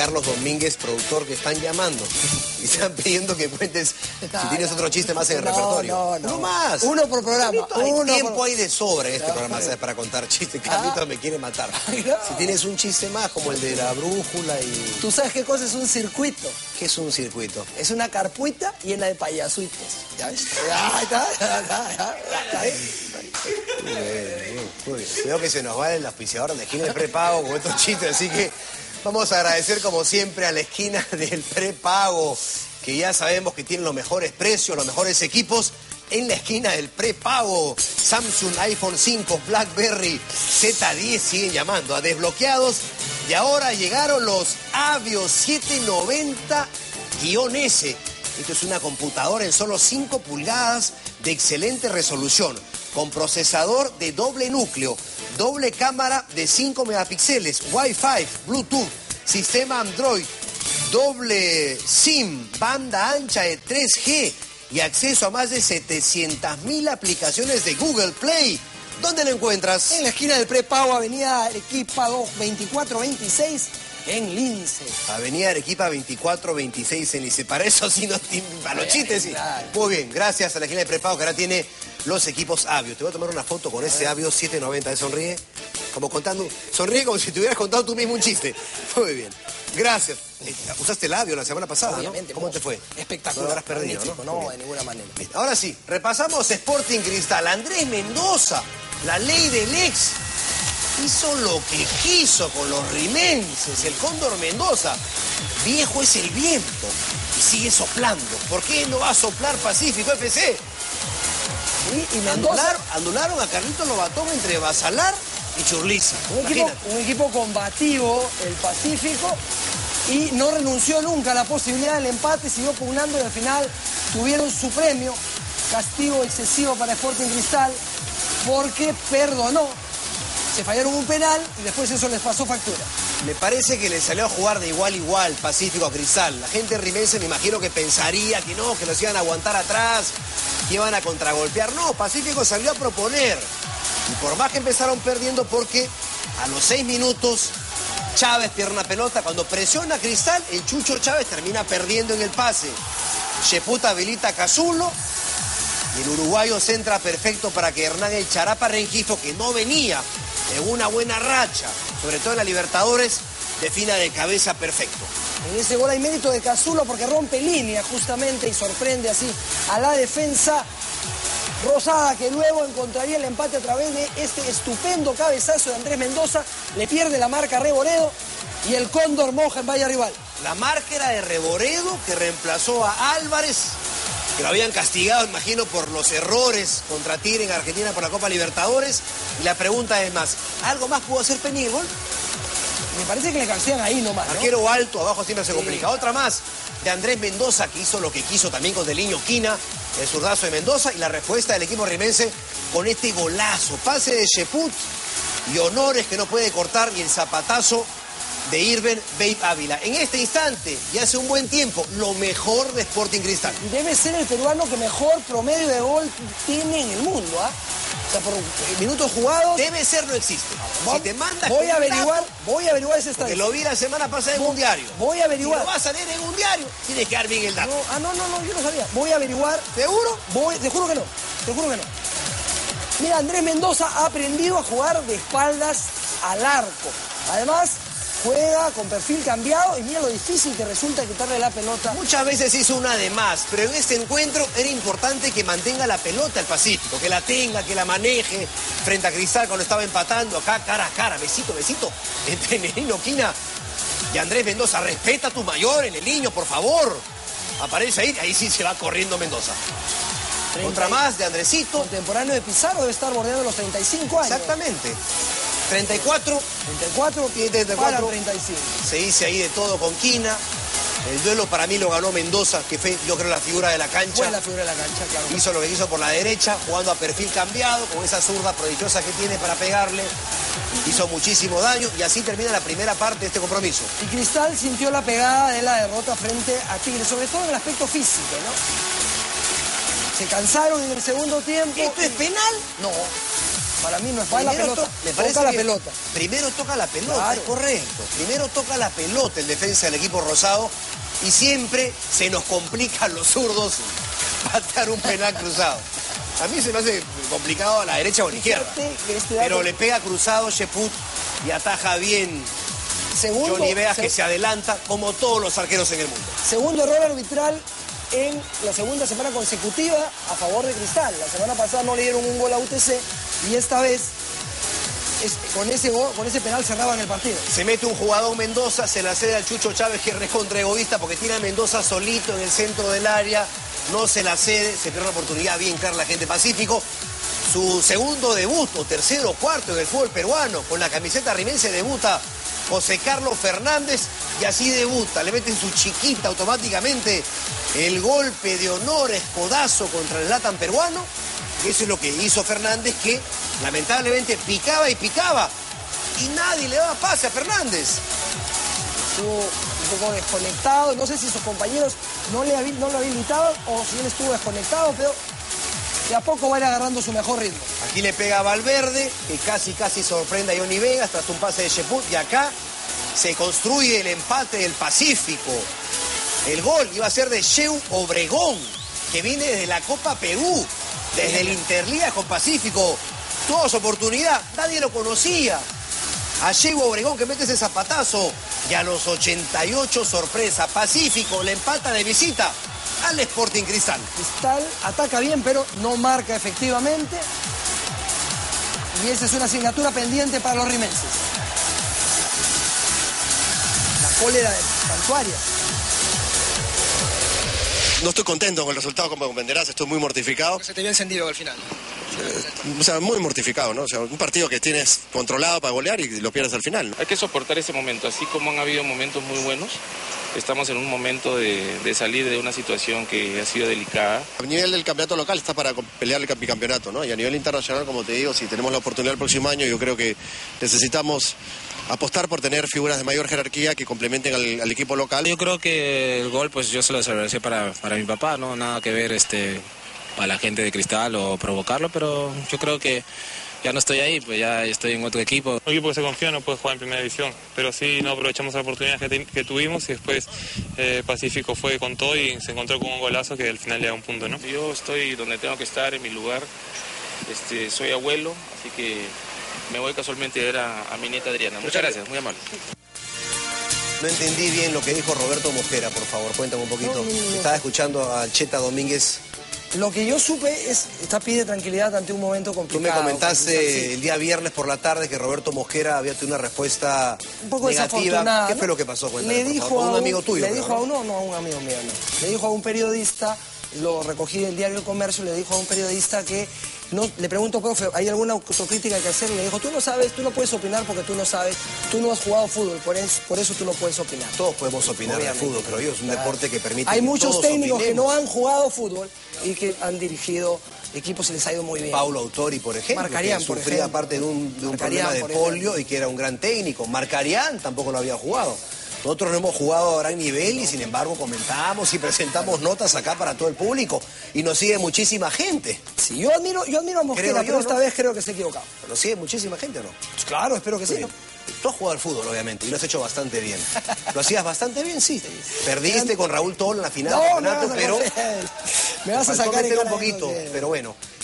Carlos Domínguez, productor, que están llamando. Y están pidiendo que cuentes si tienes otro chiste más en el repertorio. No. Uno más. Uno por programa. Tiempo hay de sobra en este programa, ¿sabes? Para contar chistes. Carlitos me quiere matar. Si tienes un chiste más, como el de la brújula y... ¿Tú sabes qué cosa es un circuito? ¿Qué es un circuito? Es una carpuita llena de payasuitos. ¿Ya ves? ¿Está bien? Muy bien. Veo que se nos va el auspiciador de la esquina del prepago con estos chistes, así que vamos a agradecer como siempre a la esquina del prepago, que ya sabemos que tienen los mejores precios, los mejores equipos. En la esquina del prepago, Samsung, iPhone 5, BlackBerry, Z10 siguen llamando a desbloqueados. Y ahora llegaron los Avio 790-S. Esto es una computadora en solo 5 pulgadas de excelente resolución, con procesador de doble núcleo, doble cámara de 5 megapíxeles, Wi-Fi, Bluetooth, sistema Android, doble SIM, banda ancha de 3G y acceso a más de 700.000 aplicaciones de Google Play. ¿Dónde lo encuentras? En la esquina del prepago, Avenida Arequipa 2426, en Lince. Avenida Arequipa 2426 en Lince. Para eso sí, para los chistes sí. Claro. Muy bien, gracias a la esquina del prepago que ahora tiene los equipos Avio. Te voy a tomar una foto con ese Avio 790. Sonríe, como contando, sonríe como si te hubieras contado tú mismo un chiste. Muy bien, gracias. Usaste el Avio la semana pasada, Obviamente, ¿no? ¿Cómo te fue? Espectacular. No lo habrás perdido, ¿no? No, de ninguna manera. Ahora sí, repasamos Sporting Cristal. Andrés Mendoza, la ley del ex, hizo lo que quiso con los rimenses. El Cóndor Mendoza, viejo es el viento y sigue soplando. ¿Por qué no va a soplar Pacífico FC? Y Mendoza... Anularon a Carlitos Lobatón entre Basalar y Churliza. Un equipo combativo, el Pacífico, y no renunció nunca a la posibilidad del empate, siguió pugnando y al final tuvieron su premio, castigo excesivo para Sporting Cristal, porque perdonó, se fallaron un penal y después eso les pasó factura. Me parece que le salió a jugar de igual a igual Pacífico a Cristal. La gente rimense me imagino que pensaría que no, que los iban a aguantar atrás, que iban a contragolpear. No, Pacífico salió a proponer. Y por más que empezaron perdiendo, porque a los 6 minutos Chávez pierde una pelota. Cuando presiona a Cristal, el Chucho Chávez termina perdiendo en el pase. Cheput habilita a Cazulo y el uruguayo centra perfecto para que Hernán El Charapa Rengifo, que no venía en una buena racha, sobre todo en la Libertadores, defina de cabeza perfecto. En ese gol hay mérito de Cazulo porque rompe línea justamente y sorprende así a la defensa rosada, que luego encontraría el empate a través de este estupendo cabezazo de Andrés Mendoza. Le pierde la marca a Reboredo y el Cóndor moja en valla rival. La marca era de Reboredo, que reemplazó a Álvarez, que lo habían castigado, imagino, por los errores contra Tigre en Argentina por la Copa Libertadores. Y la pregunta es más, ¿algo más pudo hacer Peña en el gol? Me parece que le castigan ahí nomás, ¿no? Arquero alto, abajo siempre se complica. Otra más de Andrés Mendoza, que hizo lo que quiso también con Deliño Quina, el zurdazo de Mendoza, y la respuesta del equipo rimense con este golazo. Pase de Cheput y Honores, que no puede cortar, y el zapatazo de Irben Babe Ávila. En este instante, y hace un buen tiempo, lo mejor de Sporting Cristal. Y debe ser el peruano que mejor promedio de gol tiene en el mundo, ¿ah? O sea, por minutos jugados... Debe ser, no existe. Si te mandas voy a averiguar ese estadística. Que lo vi la semana pasada en un diario. Voy a averiguar. Si lo vas a leer en un diario, tienes que dar bien el dato. No, yo no sabía. Voy a averiguar. ¿Seguro? Te juro que no. Mira, Andrés Mendoza ha aprendido a jugar de espaldas al arco. Además, juega con perfil cambiado y mira lo difícil que resulta quitarle la pelota. Muchas veces hizo una de más, pero en este encuentro era importante que mantenga la pelota el Pacífico, que la tenga, que la maneje frente a Cristal cuando estaba empatando acá cara a cara, besito, entre Nerino Quina y Andrés Mendoza. Respeta a tu mayor en el niño, por favor. Aparece ahí sí se va corriendo Mendoza. Otra más de Andresito. Contemporáneo de Pizarro, debe estar bordeando los 35 años. Exactamente. 34 para 35. Se dice ahí de todo con Quina. El duelo para mí lo ganó Mendoza, que fue, yo creo, la figura de la cancha. Fue la figura de la cancha, claro. Hizo lo que hizo por la derecha, jugando a perfil cambiado, con esa zurda prodigiosa que tiene para pegarle. Hizo muchísimo daño y así termina la primera parte de este compromiso. Y Cristal sintió la pegada de la derrota frente a Tigre, sobre todo en el aspecto físico, ¿no? Se cansaron en el segundo tiempo. ¿Esto es penal? No. Para mí no es falta, la pelota. Me parece toca la que pelota. Primero toca la pelota, Claro. es correcto. Primero toca la pelota el defensa del equipo rosado y siempre se nos complican los zurdos patear un penal cruzado. A mí se me hace complicado a la derecha o a la izquierda. Pero le pega cruzado Cheput y ataja bien Johnny Vegas, que se adelanta como todos los arqueros en el mundo. Segundo error arbitral en la segunda semana consecutiva a favor de Cristal. La semana pasada no le dieron un gol a UTC y esta vez con ese penal cerraban el partido. Se mete un jugador Mendoza, se la cede al Chucho Chávez, que es recontra egoísta porque tiene a Mendoza solito en el centro del área, no se la cede, se pierde una oportunidad bien clara la gente Pacífico. Su segundo debut, o tercero o cuarto en el fútbol peruano, con la camiseta rimense debuta José Carlos Fernández y así debuta, le meten su chiquita automáticamente el golpe de honor, escodazo contra el Zlatan peruano. Y eso es lo que hizo Fernández, que lamentablemente picaba y picaba y nadie le daba pase a Fernández. Estuvo un poco desconectado, no sé si sus compañeros no lo habilitaban o si él estuvo desconectado, pero de a poco va a ir agarrando su mejor ritmo. Aquí le pega a Valverde, que casi sorprende a Johnny Vegas tras un pase de Cheput, y acá se construye el empate del Pacífico. El gol iba a ser de Sheu Obregón, que viene desde la Copa Perú, desde el Interliga con Pacífico. Tuvo su oportunidad, nadie lo conocía. A Sheu Obregón, que mete ese zapatazo, y a los 88, sorpresa, Pacífico le empata de visita al Sporting Cristal. Cristal ataca bien, pero no marca efectivamente. Y esa es una asignatura pendiente para los rimenses. La cólera de Santuaria. No estoy contento con el resultado, como comprenderás, estoy muy mortificado. Se te vio encendido al final. O sea, muy mortificado, ¿no? O sea, un partido que tienes controlado para golear y lo pierdes al final, ¿no? Hay que soportar ese momento, así como han habido momentos muy buenos. Estamos en un momento de salir de una situación que ha sido delicada. A nivel del campeonato local está para pelear el bicampeonato, ¿no? Y a nivel internacional, como te digo, si tenemos la oportunidad el próximo año, yo creo que necesitamos apostar por tener figuras de mayor jerarquía que complementen al equipo local. Yo creo que el gol, pues yo se lo agradecí para mi papá, ¿no? Nada que ver para la gente de Cristal o provocarlo, pero yo creo que ya no estoy ahí, pues ya estoy en otro equipo. Un equipo que se confía no puede jugar en primera división, pero sí no aprovechamos la oportunidad que tuvimos y después Pacífico fue con todo y se encontró con un golazo que al final le da un punto, ¿no? Yo estoy donde tengo que estar, en mi lugar. Soy abuelo, así que me voy casualmente a ver a mi nieta Adriana. Muchas gracias, muy amable. No entendí bien lo que dijo Roberto Mosquera, por favor, cuéntame un poquito. Estaba escuchando a Cheta Domínguez. Lo que yo supe es, pide tranquilidad ante un momento complicado. Tú me comentaste el día viernes por la tarde que Roberto Mosquera había tenido una respuesta un poco negativa. Desafortunada. ¿Qué fue lo que pasó? Cuéntame, le dijo por favor. a un amigo tuyo. Le dijo a uno, no a un amigo mío, no. Le dijo a un periodista, lo recogí del diario El Comercio, le dijo a un periodista que, no, le pregunto, profe, ¿hay alguna autocrítica que hacer? Y le dijo, tú no sabes, tú no puedes opinar porque tú no sabes, tú no has jugado fútbol, por eso tú no puedes opinar. Todos podemos opinar de fútbol, pero yo es un deporte que permite Hay que muchos todos técnicos opinemos. que no han jugado fútbol y que han dirigido equipos y les ha ido muy bien. Paulo Autori, por ejemplo, Marcarián, que por sufría ejemplo. parte de un Marcarián, problema de por polio ejemplo. y que era un gran técnico. Marcarián tampoco lo había jugado. Nosotros no hemos jugado a gran nivel y sin embargo comentamos y presentamos notas acá para todo el público y nos sigue muchísima gente. Sí, yo admiro a Mosquera, Creo yo, pero esta ¿no? vez creo que se ha equivocado. ¿Lo sigue muchísima gente o no? Pues claro, espero que sí. ¿no? Tú has jugado al fútbol, obviamente, y lo has hecho bastante bien. ¿Lo hacías bastante bien? Sí. Perdiste con Raúl Tol en la final del campeonato, pero me vas a faltó sacar en meter un cara poquito. de eso, Pero bueno,